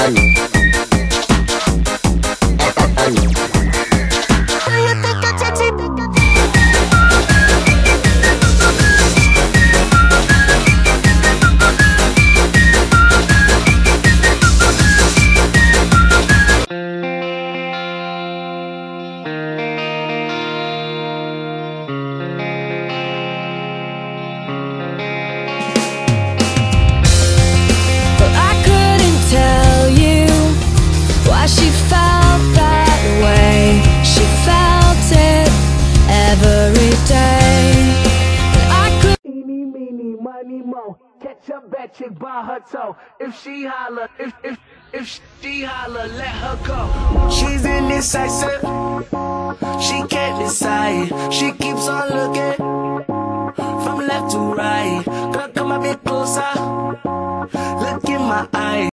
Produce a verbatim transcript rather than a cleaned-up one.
She felt that way, she felt it every day. And I could Eeny, meeny, miny, mo, catch a bad chick by her toe. If she holler, if, if, if she holler, let her go. She's indecisive, she can't decide. She keeps on looking from left to right. Girl, come a bit closer, look in my eyes.